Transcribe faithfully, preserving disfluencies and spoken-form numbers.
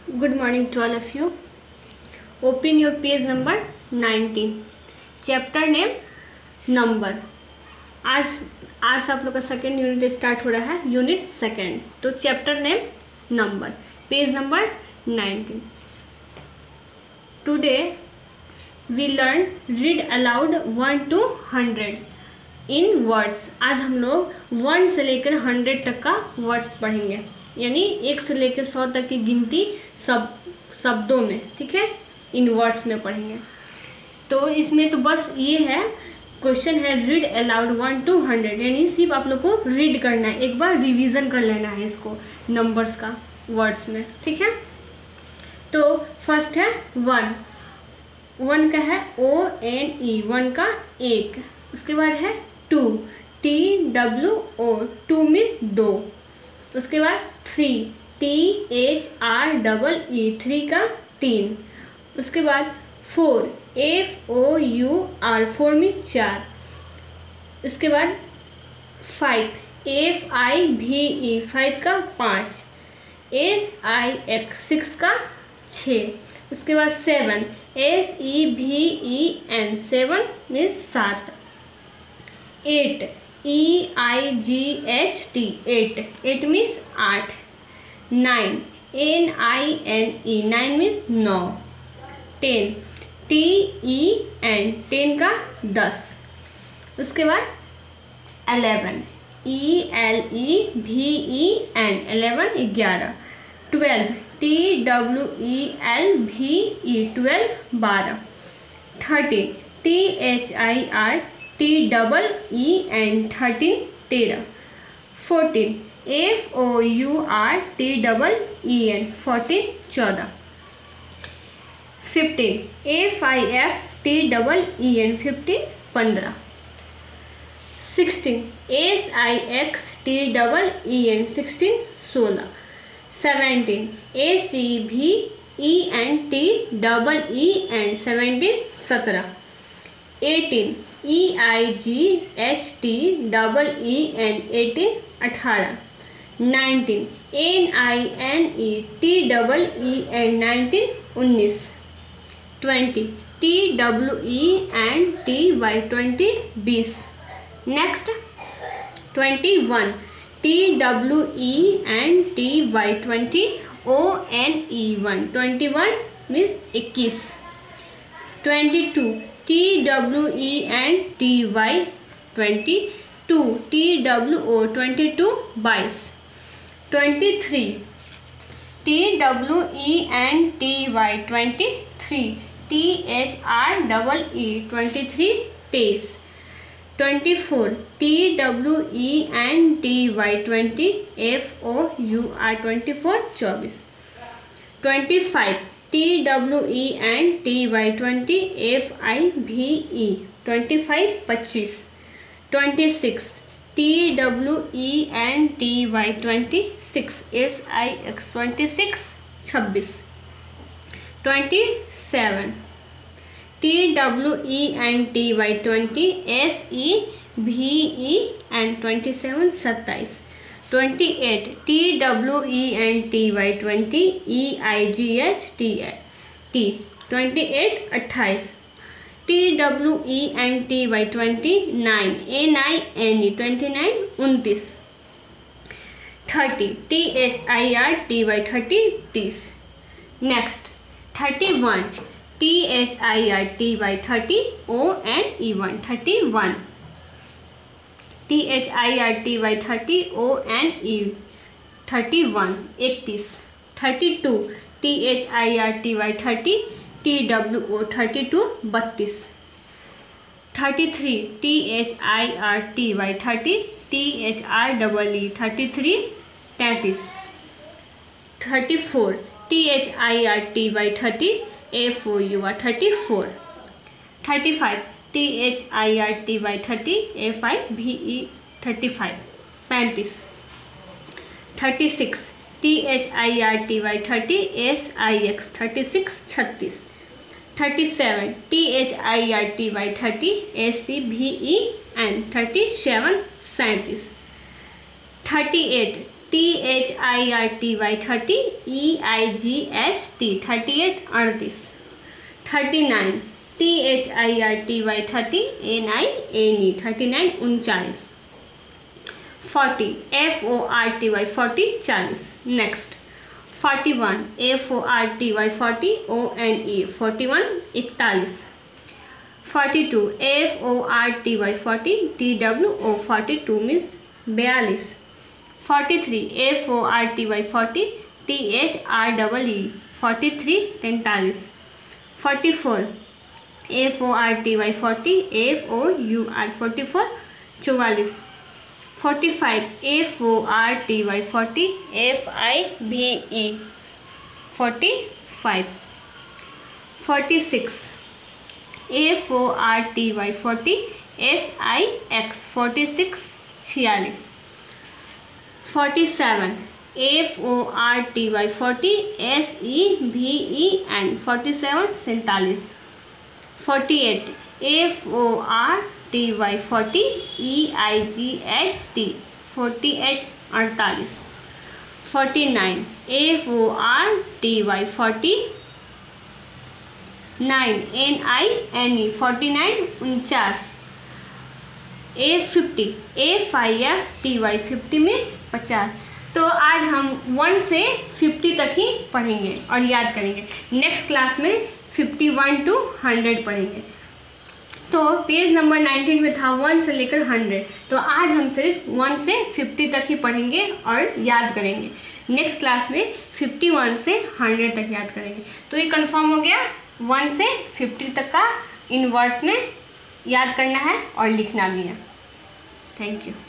Good morning to all of you. Open your page number nineteen. Chapter name number. आज आज आप लोग का सेकेंड यूनिट स्टार्ट हो रहा है, यूनिट सेकेंड. तो chapter name number, page number nineteen. Today we learn read aloud one to hundred in words. आज हम लोग वन से लेकर हंड्रेड तक का वर्ड्स पढ़ेंगे, यानी एक से लेकर सौ तक की गिनती सब शब्दों में, ठीक है, इन वर्ड्स में पढ़ेंगे. तो इसमें तो बस ये है, क्वेश्चन है read aloud one to hundred, यानी सिर्फ आप लोग को रीड करना है, एक बार रिवीजन कर लेना है इसको नंबर्स का वर्ड्स में, ठीक है. तो फर्स्ट है वन. वन का है ओ एन ई, वन का एक. उसके बाद है two, T W O, two means दो. उसके बाद three, T H R double E, three का तीन. उसके बाद four, F O U R, four में चार. उसके बाद five, F I V E, five का पाँच. एस आई एक्स, सिक्स का छः. उसके बाद seven, S E V E N, seven means सात. Eight, E I G H T, eight, eight means आठ. Nine, N I N E, nine means नौ. Ten, T E N, ten का दस. उसके बाद eleven, E L E V E N, eleven ग्यारह. Twelve, T W E L V E, twelve बारह. Thirteen, T H I R T double E N, thirteen तेरह. Fourteen, F O U are T double E N, fourteen चौदह. Fifteen, F I F T double E N, fifteen पंद्रह. Sixteen, S I X T double E N, sixteen सोलह. Seventeen, A C V E N T double E N, seventeen सत्रह. Eighteen, E I G H T double E N, eighteen अठारह. Nineteen, N I N E T double E N, nineteen उन्नीस. Twenty, T W E N T Y, twenty बीस. Next twenty one, T W E N T Y, twenty O N E one, twenty one means इक्कीस. Twenty two, T W E N T Y, twenty two, T W O, twenty two बाईस. Twenty three, T W E N T Y, twenty three, T H R double E, twenty three तेईस. Twenty four, T W E N T Y, twenty, F O U R, twenty four चौबीस. Twenty five, T W E N T Y, twenty, F I V E, twenty five पच्चीस. Twenty six, T W E N T Y, twenty six, S I X, twenty six छब्बीस. Twenty seven, T W E N T Y, twenty, S E V E N, twenty seven सत्ताईस. Twenty eight, T W E N T Y, twenty, E I G H T T, twenty eight अट्ठाईस. T W E N T Y, twenty nine, N I N E, twenty nine उनतीस. Thirty, T H I R T Y, thirty तीस. Next thirty one, T H I R T Y, thirty O N E one, thirty one. T H I R T Y, thirty O N E, thirty one इकतीस. Thirty two, T H I R T Y, thirty, T W O, thirty two बत्तीस. Thirty three, T H I R T Y, thirty, T H R double E, thirty three तैंतीस. Thirty four, T H I R T Y, thirty, F O U R, thirty four. Thirty five, T H I R T Y, thirty, F I V E, thirty five पैंतीस. Thirty six, T H I R T Y, thirty, S I X, thirty six छत्तीस. Thirty seven, T H I R T Y, thirty, S C V E N, thirty seven सैंतीस. Thirty eight, T H I R T Y thirty, E I G S T thirty eight अड़तीस। Thirty nine T H I R T Y thirty, N I N E thirty nine उनचालीस। Forty F O R T Y forty चालीस। Next forty one F O R T Y forty, O N E forty one इकतालीस। Forty two F O R T Y forty, T W O forty two means बयालीस। Forty three F O R T Y forty, T H R double E forty three तैंतालीस। Forty four F O R T Y forty, F O U R forty four चौवालीस। Forty five F O R T Y forty, F I V E forty five. Forty six F O R T Y forty, S I X forty six छियालीस। Forty seven F O R T Y forty, S E V E N forty seven सैंतालीस। Forty eight F O R T Y forty, E I G H T forty eight अड़तालीस। Forty nine F O R T Y forty, nine N I N E forty nine उनचास। A fifty F I F T Y fifty means पचास। तो आज हम one से fifty तक ही पढ़ेंगे और याद करेंगे। नेक्स्ट क्लास में फिफ्टी वन टू हंड्रेड पढ़ेंगे। तो पेज नंबर नाइनटीन में था वन से लेकर हंड्रेड, तो आज हम सिर्फ वन से फिफ्टी तक ही पढ़ेंगे और याद करेंगे। नेक्स्ट क्लास में फिफ्टी वन से हंड्रेड तक याद करेंगे। तो ये कंफर्म हो गया, वन से फिफ्टी तक का इन वर्ड्स में याद करना है और लिखना भी है। Thank you.